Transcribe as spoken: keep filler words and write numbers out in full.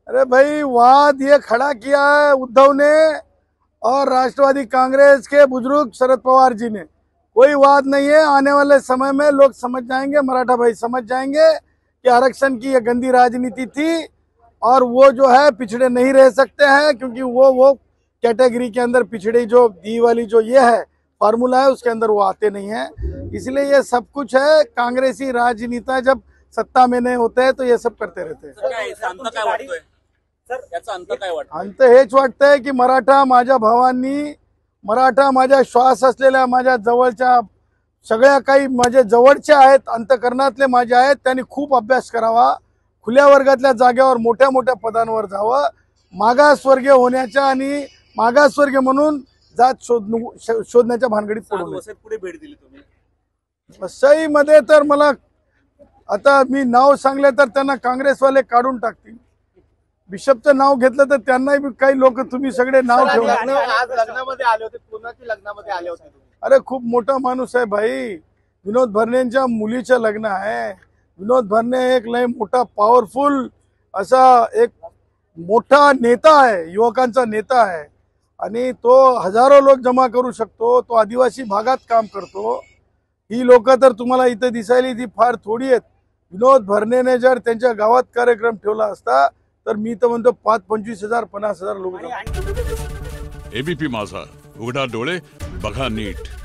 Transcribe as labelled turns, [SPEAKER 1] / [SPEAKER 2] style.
[SPEAKER 1] अरे भाई, वाद ये खड़ा किया है उद्धव ने और राष्ट्रवादी कांग्रेस के बुजुर्ग शरद पवार जी ने। कोई वाद नहीं है। आने वाले समय में लोग समझ जाएंगे, मराठा भाई समझ जाएंगे कि आरक्षण की ये गंदी राजनीति थी और वो जो है पिछड़े नहीं रह सकते हैं, क्योंकि वो वो कैटेगरी के अंदर पिछड़े जो दी वाली जो ये है फार्मूला है उसके अंदर वो आते नहीं है। इसलिए ये सब कुछ है। कांग्रेसी राजनेता जब सत्ता में नहीं होते हैं तो ये सब करते रहते हैं। अंत हेच वाटतंय की मराठा माझ्या भावांनी, मराठा माझ्या श्वास असलेल्या माझ्या जवळच्या सगळ्या काही माझे जवळचे आहेत, अंतकरणातले माझे आहेत, त्यांनी खूप अभ्यास करावा, खुल्या वर्गातल्या जागेवर मोठ्या मोठ्या पदांवर जावं, मागासवर्गीय होण्याच्या आणि मागासवर्गीय म्हणून जात शोध शोधण्याच्या भानगडीत पडू नये।
[SPEAKER 2] पुढे भेट दिली तुम्ही
[SPEAKER 1] वसईमध्ये तर मला आता मी नाव सांगले तर त्यांना काँग्रेसवाले काढून टाकतील। बिशपचं नाव घेतलं तर त्यांनाही काही लोक तुम्ही सगळे नाव ठेवून
[SPEAKER 2] आज लग्नामध्ये आले होते, पुण्याच्या लग्नामध्ये आले होते।
[SPEAKER 1] अरे खूप मोठा माणूस आहे भाई। विनोद भरणेंच्या मुलीचं लग्न आहे। विनोद भरणे एक लय मोठा पॉवरफुल असा एक मोठा नेता आहे, युवकांचा नेता आहे आणि तो हजारो लोक जमा करू शकतो। तो आदिवासी भागात काम करतो। ही लोक तर तुम्हाला इथे दिसायली ती फार थोडी आहेत। विनोद भरणेने जर त्यांच्या गावात कार्यक्रम ठेवला असता तर मी तर म्हणतो पाच पंचवीस हजार पन्नास हजार लोक।
[SPEAKER 3] एबीपी माझा, उघडा डोळे बघा नीट।